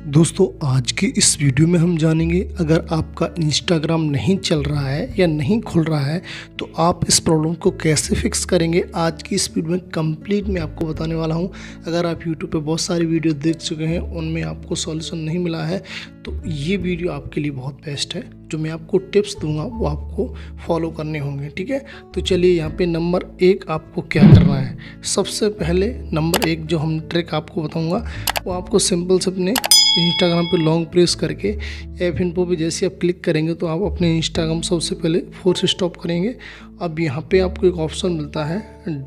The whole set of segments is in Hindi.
दोस्तों आज के इस वीडियो में हम जानेंगे अगर आपका इंस्टाग्राम नहीं चल रहा है या नहीं खुल रहा है तो आप इस प्रॉब्लम को कैसे फिक्स करेंगे। आज की इस वीडियो में कंप्लीट मैं आपको बताने वाला हूं। अगर आप यूट्यूब पे बहुत सारी वीडियो देख चुके हैं, उनमें आपको सॉल्यूशन नहीं मिला है तो ये वीडियो आपके लिए बहुत बेस्ट है। जो मैं आपको टिप्स दूंगा वो आपको फॉलो करने होंगे, ठीक है। तो चलिए यहाँ पे नंबर 1 आपको क्या करना है। सबसे पहले नंबर 1 जो हम ट्रिक आपको बताऊंगा वो आपको सिंपल से अपने इंस्टाग्राम पे लॉन्ग प्रेस करके ऐप इन्फो पे जैसे आप क्लिक करेंगे तो आप अपने इंस्टाग्राम सबसे पहले फोर्स स्टॉप करेंगे। अब यहाँ पे आपको एक ऑप्शन मिलता है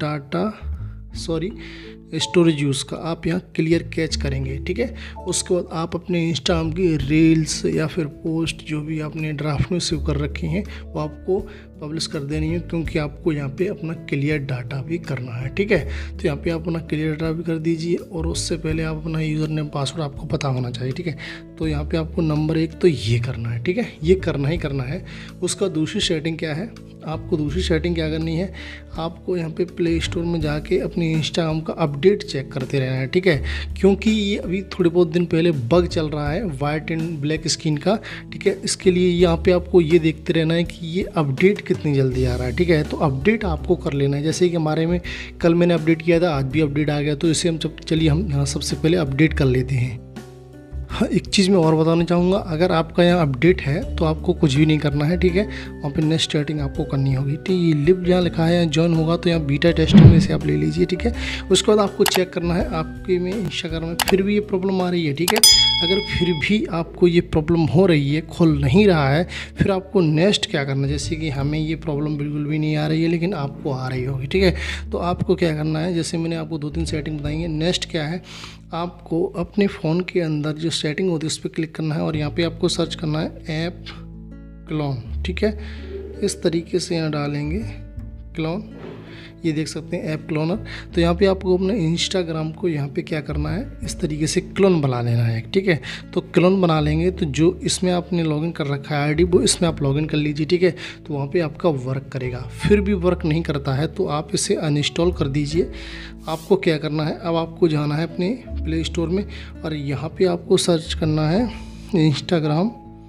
स्टोरेज यूज़ का, आप यहाँ क्लियर कैच करेंगे, ठीक है। उसके बाद आप अपने इंस्टाग्राम की रील्स या फिर पोस्ट जो भी आपने ड्राफ्ट में सेव कर रखी हैं वो आपको पब्लिश कर देनी है, क्योंकि आपको यहाँ पे अपना क्लियर डाटा भी करना है, ठीक है। तो यहाँ पे आप अपना क्लियर डाटा भी कर दीजिए और उससे पहले आप अपना यूज़र नेम पासवर्ड आपको पता होना चाहिए, ठीक है। तो यहाँ पे आपको नंबर 1 तो ये करना है, ठीक है, ये करना ही करना है। उसका दूसरी सेटिंग क्या है, आपको दूसरी सेटिंग क्या करनी है, आपको यहाँ पे प्ले स्टोर में जाके अपने इंस्टाग्राम का अपडेट चेक करते रहना है, ठीक है। क्योंकि ये अभी थोड़े बहुत दिन पहले बग चल रहा है वाइट एंड ब्लैक स्क्रीन का, ठीक है। इसके लिए यहाँ पे आपको ये देखते रहना है कि ये अपडेट कितनी जल्दी आ रहा है, ठीक है। तो अपडेट आपको कर लेना है। जैसे कि हमारे में कल मैंने अपडेट किया था, आज भी अपडेट आ गया, तो इसे हम चलिए हम यहाँ सबसे पहले अपडेट कर लेते हैं। हाँ, एक चीज़ मैं और बताना चाहूँगा, अगर आपका यहाँ अपडेट है तो आपको कुछ भी नहीं करना है, ठीक है। वहाँ पे नेक्स्ट सेटिंग आपको करनी होगी, ठीक है। लिव जहाँ लिखा है जॉइन होगा तो यहाँ बीटा टेस्टिंग में से आप ले लीजिए, ठीक है। उसके बाद आपको चेक करना है आपके में इंस्टाग्राम में फिर भी ये प्रॉब्लम आ रही है, ठीक है। अगर फिर भी आपको ये प्रॉब्लम हो रही है, खुल नहीं रहा है, फिर आपको नेक्स्ट क्या करना है। जैसे कि हमें ये प्रॉब्लम बिल्कुल भी नहीं आ रही है लेकिन आपको आ रही होगी, ठीक है। तो आपको क्या करना है, जैसे मैंने आपको 2-3 सेटिंग बताई है। नेक्स्ट क्या है, आपको अपने फ़ोन के अंदर जो सेटिंग होती है उस पर क्लिक करना है और यहाँ पे आपको सर्च करना है ऐप क्लोन, ठीक है। इस तरीके से यहाँ डालेंगे क्लोन, ये देख सकते हैं ऐप क्लोनर। तो यहाँ पे आपको अपने इंस्टाग्राम को यहाँ पे क्या करना है, इस तरीके से क्लोन बना लेना है, ठीक है। तो क्लोन बना लेंगे तो जो इसमें आपने लॉगिन कर रखा है आईडी वो इसमें आप लॉगिन कर लीजिए, ठीक है। तो वहाँ पे आपका वर्क करेगा। फिर भी वर्क नहीं करता है तो आप इसे अनइंस्टॉल कर दीजिए। आपको क्या करना है, अब आपको जाना है अपने प्ले स्टोर में और यहाँ पर आपको सर्च करना है इंस्टाग्राम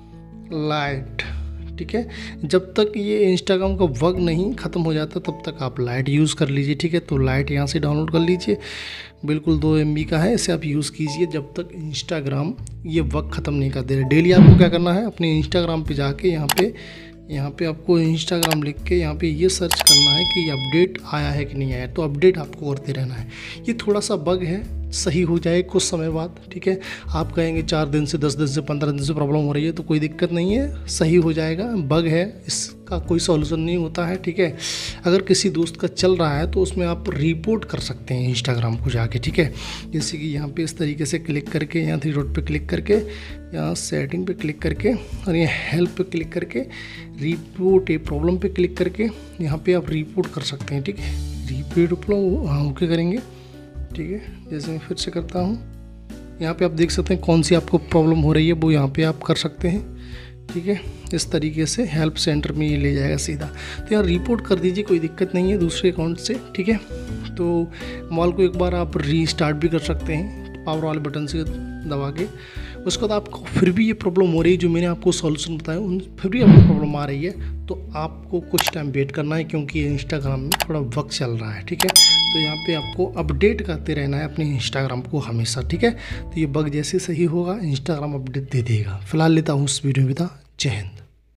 लाइट, ठीक है। जब तक ये इंस्टाग्राम का वर्क नहीं ख़त्म हो जाता तब तक आप लाइट यूज़ कर लीजिए, ठीक है। तो लाइट यहाँ से डाउनलोड कर लीजिए, बिल्कुल 2 MB का है, इसे आप यूज़ कीजिए जब तक इंस्टाग्राम ये वर्क ख़त्म नहीं कर दे रहा। डेली आपको क्या करना है, अपने इंस्टाग्राम पे जाके यहाँ पे आपको इंस्टाग्राम लिख के यहाँ पे ये सर्च करना है कि अपडेट आया है कि नहीं आया। तो अपडेट आपको करते रहना है। ये थोड़ा सा बग है, सही हो जाए कुछ समय बाद, ठीक है। आप कहेंगे 4 दिन से 10 दिन से 15 दिन से प्रॉब्लम हो रही है तो कोई दिक्कत नहीं है, सही हो जाएगा। बग है, इसका कोई सॉल्यूशन नहीं होता है, ठीक है। अगर किसी दोस्त का चल रहा है तो उसमें आप रिपोर्ट कर सकते हैं इंस्टाग्राम को जाके, ठीक है। जैसे कि यहाँ पे इस तरीके से क्लिक करके यहाँ 3 डॉट पे क्लिक करके यहाँ सेटिंग पे क्लिक करके और यहाँ हेल्प पे क्लिक करके रिपोर्ट ए प्रॉब्लम पे क्लिक करके यहाँ पे आप रिपोर्ट कर सकते हैं, ठीक है। रिपोर्ट हाँ ओके करेंगे, ठीक है। जैसे मैं फिर से करता हूँ, यहाँ पे आप देख सकते हैं कौन सी आपको प्रॉब्लम हो रही है वो यहाँ पे आप कर सकते हैं, ठीक है। इस तरीके से हेल्प सेंटर में ये ले जाएगा सीधा। तो यहाँ रिपोर्ट कर दीजिए, कोई दिक्कत नहीं है दूसरे अकाउंट से, ठीक है। तो मॉल को एक बार आप रीस्टार्ट भी कर सकते हैं पावर वाले बटन से दबा के। उसके बाद आपको फिर भी ये प्रॉब्लम हो रही है, जो मैंने आपको सॉल्यूशन बताया उन फिर भी आपको प्रॉब्लम आ रही है तो आपको कुछ टाइम वेट करना है, क्योंकि इंस्टाग्राम में थोड़ा वक्त चल रहा है, ठीक है। तो यहाँ पे आपको अपडेट करते रहना है अपने इंस्टाग्राम को हमेशा, ठीक है। तो ये बग जैसे सही होगा इंस्टाग्राम अपडेट दे देगा। फिलहाल लेता हूँ इस वीडियो में विदा। जय हिंद।